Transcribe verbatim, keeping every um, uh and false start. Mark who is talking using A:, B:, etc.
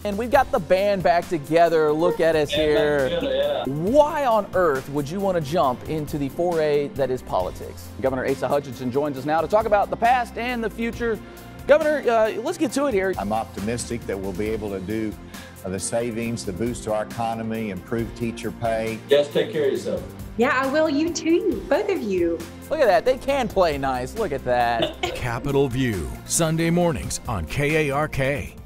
A: And we've got the band back together. Look at us here.
B: Yeah.
A: Why on earth would you want to jump into the foray that is politics? Governor Asa Hutchinson joins us now to talk about the past and the future. Governor, uh, let's get to it here.
C: I'm optimistic that we'll be able to do uh, the savings, the boost to our economy, improve teacher pay.
B: Just take care of yourself.
D: Yeah, I will. You too. Both of you.
A: Look at that. They can play nice. Look at that.
E: Capitol View, Sunday mornings on K A R K.